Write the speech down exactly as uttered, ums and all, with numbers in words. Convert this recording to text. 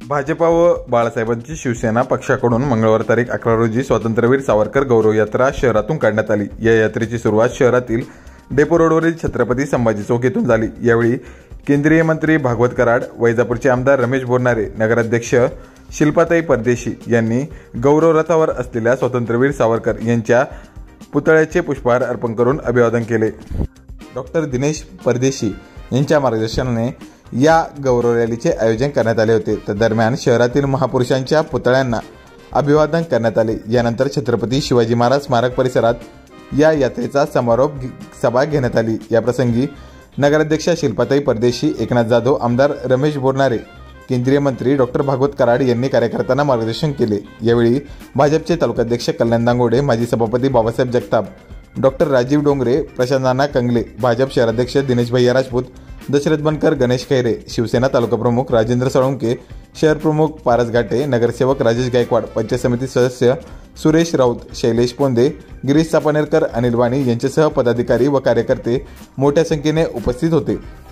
भाजपा व बाळासाहेबांची शिवसेना पक्षाकडून मंगळवार तारीख अकरा रोजी स्वातंत्र्यवीर सावरकर गौरव यात्रा शहरातून काढण्यात आली। या यात्रेची सुरुवात शहरातील डेपो रोडवरील छत्रपती संभाजी चौक येथून झाली। यावेळी केंद्रीय मंत्री भागवत कराड, वैजापूरचे आमदार रमेश बोरनारे, नगराध्यक्ष शिल्पाताई परदेशी यांनी गौरव रथावर असलेल्या स्वातंत्र्यवीर सावरकर यांच्या पुतळ्याचे पुष्पहार अर्पण करून अभिवादन केले। डॉक्टर दिनेश परदेशी यांच्या मार्गदर्शनाने या गौरव रॅलीचे आयोजन करण्यात आले होते। तर दरम्यान शहरातील महापुरुषांच्या पुतळ्यांना अभिवादन करण्यात आले। यानंतर छत्रपती शिवाजी महाराज स्मारक परिसरात या यात्रेचा समारोप सभा घेण्यात आली। या प्रसंगी नगराध्यक्ष शिल्पाताई परदेशी, एकनाथ जाधव, आमदार रमेश बोरनारे, केंद्रीय मंत्री डॉक्टर भागवत कराड यांनी कार्यकर्त्यांना मार्गदर्शन केले। यावेळी भाजपचे तालुकाध्यक्ष कल्याण दांगोडे, माजी सभापती बाबासाहेब जगताप, डॉक्टर राजीव डोंगरे, प्रशांत नाना कंगले, भाजप शहराध्यक्ष दिनेश भैया राजपूत, दशरथ बनकर, गणेश खैरे, शिवसेना तालुका प्रमुख राजेंद्र साळुंके, शहर प्रमुख पारस घाटे, नगरसेवक राजेश गायकवाड, पंचायत समिती सदस्य सुरेश राऊत, शैलेश पोंदे, गिरीश चापानेरकर, अनिल वाणी यांच्यासह पदाधिकारी व कार्यकर्ते मोठ्या संख्येने उपस्थित होते।